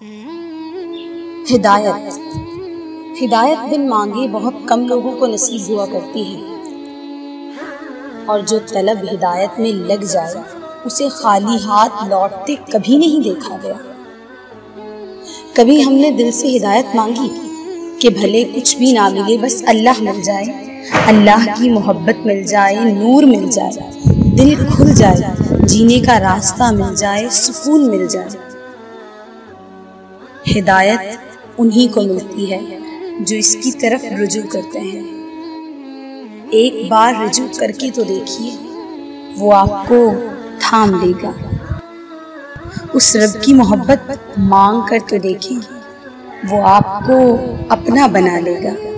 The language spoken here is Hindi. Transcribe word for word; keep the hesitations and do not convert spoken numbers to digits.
हिदायत हिदायत बिन मांगे बहुत कम लोगों को नसीब हुआ करती है, और जो तलब हिदायत में लग जाए उसे खाली हाथ लौटते कभी नहीं देखा गया। कभी हमने दिल से हिदायत मांगी कि भले कुछ भी ना मिले, बस अल्लाह मिल जाए, अल्लाह की मोहब्बत मिल जाए, नूर मिल जाए, दिल खुल जाए, जीने का रास्ता मिल जाए, सुकून मिल जाए। हिदायत उन्हीं को मिलती है जो इसकी तरफ रुजू करते हैं। एक बार रुजू करके तो देखिए, वो आपको थाम लेगा। उस रब की मोहब्बत मांग कर तो देखें, वो आपको अपना बना लेगा।